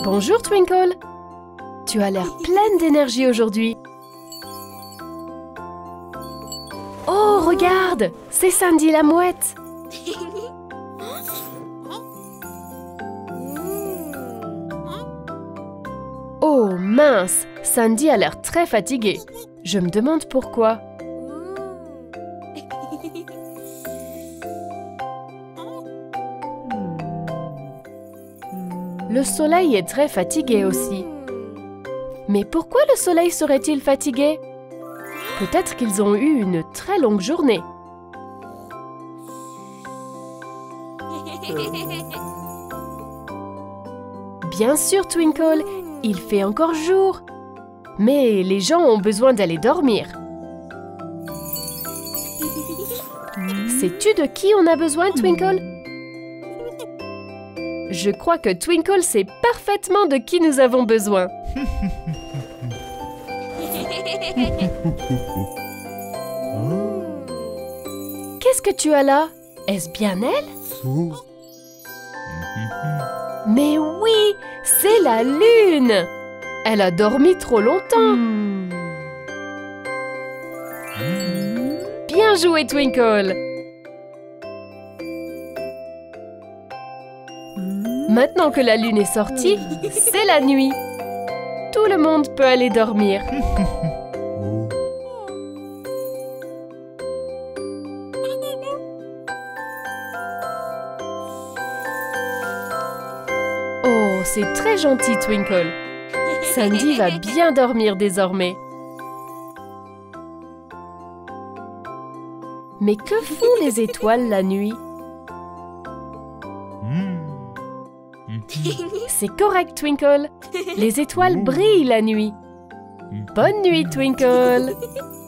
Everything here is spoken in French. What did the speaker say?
Bonjour Twinkle. Tu as l'air pleine d'énergie aujourd'hui. Oh, regarde, c'est Sandy la mouette. Oh mince, Sandy a l'air très fatiguée. Je me demande pourquoi. Le soleil est très fatigué aussi. Mais pourquoi le soleil serait-il fatigué? Peut-être qu'ils ont eu une très longue journée. Bien sûr, Twinkle, il fait encore jour. Mais les gens ont besoin d'aller dormir. Sais-tu de qui on a besoin, Twinkle? Je crois que Twinkle sait parfaitement de qui nous avons besoin. Qu'est-ce que tu as là? Est-ce bien elle? Mais oui, c'est la lune! Elle a dormi trop longtemps. Bien joué, Twinkle! Maintenant que la lune est sortie, c'est la nuit. Tout le monde peut aller dormir. Oh, c'est très gentil, Twinkle. Sandy va bien dormir désormais. Mais que font les étoiles la nuit? C'est correct, Twinkle. Les étoiles brillent la nuit. Bonne nuit, Twinkle.